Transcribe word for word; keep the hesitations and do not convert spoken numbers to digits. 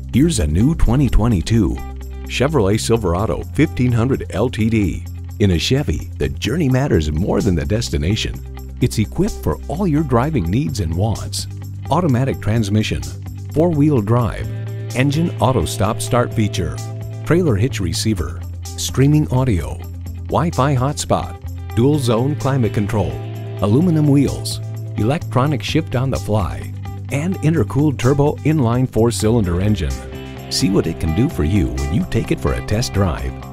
Here's a new twenty twenty-two Chevrolet Silverado fifteen hundred L T D. In a Chevy, the journey matters more than the destination. It's equipped for all your driving needs and wants. Automatic transmission, four-wheel drive, engine auto stop start feature, trailer hitch receiver, streaming audio, Wi-Fi hotspot, dual zone climate control, aluminum wheels, electronic shift on the fly, and intercooled turbo inline four-cylinder engine. See what it can do for you when you take it for a test drive.